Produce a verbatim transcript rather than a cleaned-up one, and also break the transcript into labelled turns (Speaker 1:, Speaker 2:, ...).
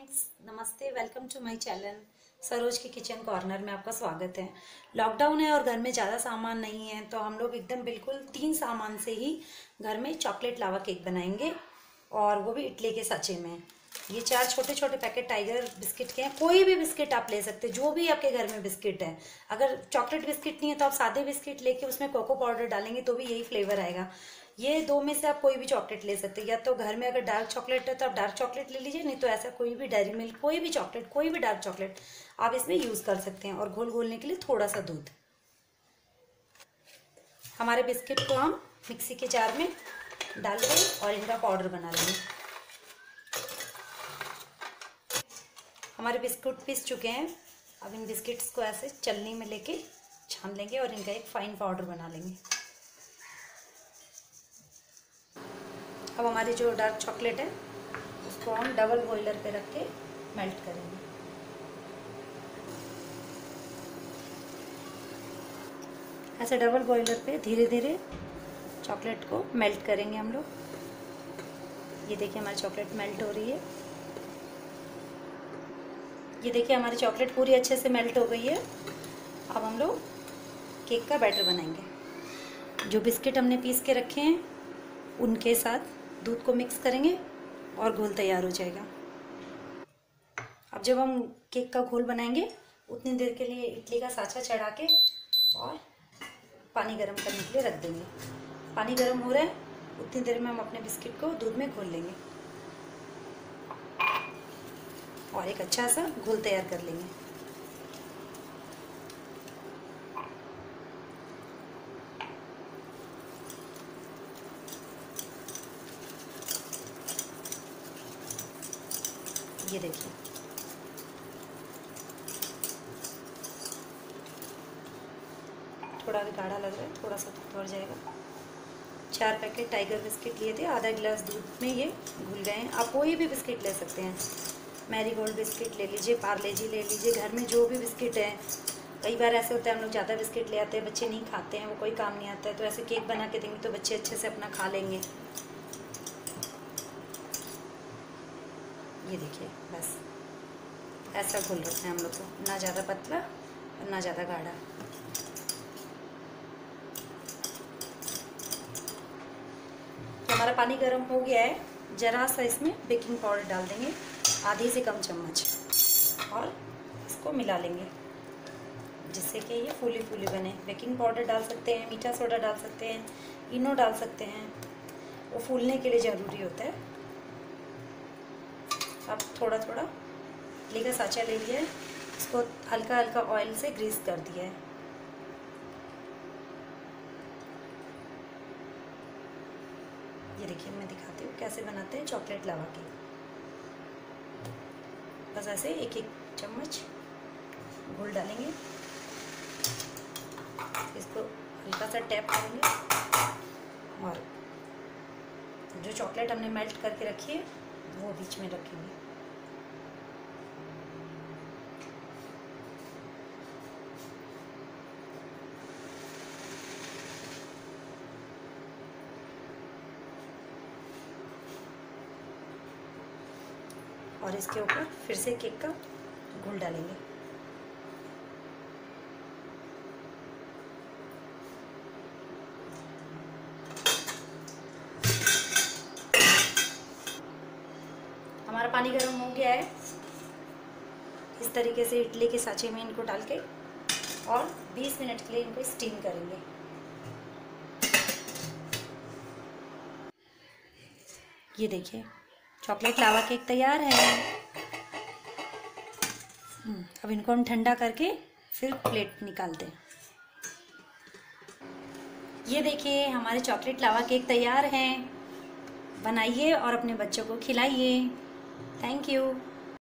Speaker 1: Friends, नमस्ते। Welcome to my channel Saroj की kitchen corner में आपका स्वागत है। लॉकडाउन है और घर में ज़्यादा सामान नहीं है, तो हम लोग एकदम बिल्कुल तीन सामान से ही घर में चॉकलेट लावा केक बनाएंगे, और वो भी इडली के साँचे में। ये चार छोटे छोटे पैकेट टाइगर बिस्किट के हैं। कोई भी बिस्किट आप ले सकते हैं, जो भी आपके घर में बिस्किट है। अगर चॉकलेट बिस्किट नहीं है तो आप सादे बिस्किट लेके उसमें कोको पाउडर डालेंगे तो भी यही फ्लेवर आएगा। ये दो में से आप कोई भी चॉकलेट ले सकते हैं। या तो घर में अगर डार्क चॉकलेट है तो आप डार्क चॉकलेट ले लीजिए, नहीं तो ऐसा कोई भी डेयरी मिल्क, कोई भी चॉकलेट, कोई भी डार्क चॉकलेट आप इसमें यूज़ कर सकते हैं। और घोल घोलने के लिए थोड़ा सा दूध। हमारे बिस्किट को हम मिक्सी के जार में डाल के और इनका पाउडर बना लेंगे। हमारे बिस्कुट पिस चुके हैं। अब इन बिस्किट्स को ऐसे चलनी में लेके छान लेंगे और इनका एक फाइन पाउडर बना लेंगे। अब हमारी जो डार्क चॉकलेट है उसको हम डबल बॉइलर पे रख के मेल्ट करेंगे। ऐसे डबल बॉइलर पे धीरे धीरे चॉकलेट को मेल्ट करेंगे हम लोग। ये देखिए हमारी चॉकलेट मेल्ट हो रही है। ये देखिए हमारी चॉकलेट पूरी अच्छे से मेल्ट हो गई है। अब हम लोग केक का बैटर बनाएंगे। जो बिस्किट हमने पीस के रखे हैं उनके साथ दूध को मिक्स करेंगे और घोल तैयार हो जाएगा। अब जब हम केक का घोल बनाएंगे उतनी देर के लिए इडली का साँचा चढ़ा के और पानी गर्म करने के लिए रख देंगे। पानी गर्म हो रहा है, उतनी देर में हम अपने बिस्किट को दूध में घोल लेंगे और एक अच्छा सा घोल तैयार कर लेंगे। ये देखिए थोड़ा भी गाढ़ा लग रहा है, थोड़ा सा दूध और जाएगा। चार पैकेट टाइगर बिस्किट लिए थे, आधा गिलास दूध में ये घुल गए हैं। आप कोई भी बिस्किट ले सकते हैं। मैरीगोल्ड बिस्किट ले लीजिए, पार्ले जी ले लीजिए, घर में जो भी बिस्किट है। कई बार ऐसे होता है हम लोग ज़्यादा बिस्किट ले आते हैं, बच्चे नहीं खाते हैं, वो कोई काम नहीं आता है, तो ऐसे केक बना के देंगे तो बच्चे अच्छे से अपना खा लेंगे। ये देखिए बस ऐसा घोल रखना है हम लोग को, ना ज़्यादा पतला और ना ज़्यादा गाढ़ा। तो हमारा पानी गर्म हो गया है। ज़रा सा इसमें बेकिंग पाउडर डाल देंगे, आधी से कम चम्मच, और इसको मिला लेंगे जिससे कि ये फूली फूली बने। बेकिंग पाउडर डाल सकते हैं, मीठा सोडा डाल सकते हैं, इनो डाल सकते हैं, वो फूलने के लिए ज़रूरी होता है। अब थोड़ा थोड़ा इडली का साँचा ले लिया है, इसको हल्का हल्का ऑयल से ग्रीस कर दिया है। ये देखिए मैं दिखाती हूँ कैसे बनाते हैं चॉकलेट लावा केक। बस ऐसे एक एक चम्मच घोल डालेंगे, इसको हल्का सा टैप करेंगे और जो चॉकलेट हमने मेल्ट करके रखी है वो बीच में रखेंगे। और इसके ऊपर फिर से केक का घोल डालेंगे। हमारा पानी गर्म हो गया है। इस तरीके से इडली के साँचे में इनको डाल के और बीस मिनट के लिए इनको स्टीम करेंगे। ये देखिए चॉकलेट लावा केक तैयार है। अब इनको हम ठंडा करके फिर प्लेट निकालते हैं। ये देखिए हमारे चॉकलेट लावा केक तैयार हैं। बनाइए और अपने बच्चों को खिलाइए। Thank you.